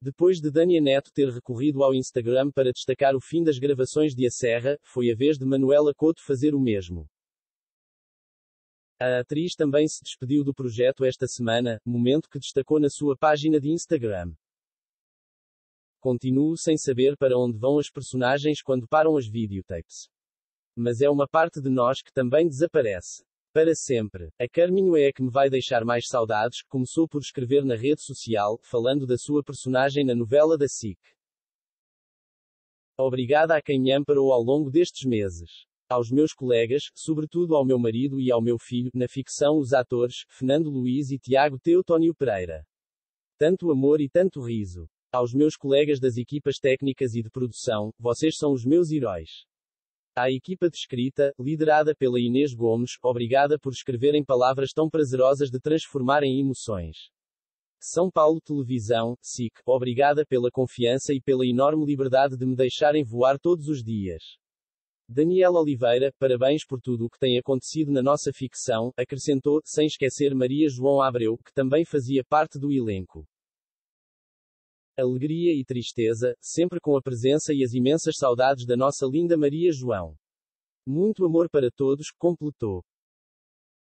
Depois de Dânia Neto ter recorrido ao Instagram para destacar o fim das gravações de A Serra, foi a vez de Manuela Couto fazer o mesmo. A atriz também se despediu do projeto esta semana, momento que destacou na sua página de Instagram. Continuo sem saber para onde vão as personagens quando param as videotapes. Mas é uma parte de nós que também desaparece. Para sempre. A Carminho é a que me vai deixar mais saudades, começou por escrever na rede social, falando da sua personagem na novela da SIC. Obrigada a quem me amparou ao longo destes meses. Aos meus colegas, sobretudo ao meu marido e ao meu filho, na ficção os atores, Fernando Luís e Tiago Teotónio Pereira. Tanto amor e tanto riso. Aos meus colegas das equipas técnicas e de produção, vocês são os meus heróis. À equipa de escrita, liderada pela Inês Gomes, obrigada por escreverem palavras tão prazerosas de transformar em emoções. São Paulo Televisão, SIC, obrigada pela confiança e pela enorme liberdade de me deixarem voar todos os dias. Daniela Oliveira, parabéns por tudo o que tem acontecido na nossa ficção, acrescentou, sem esquecer Maria João Abreu, que também fazia parte do elenco. Alegria e tristeza, sempre com a presença e as imensas saudades da nossa linda Maria João. Muito amor para todos, completou.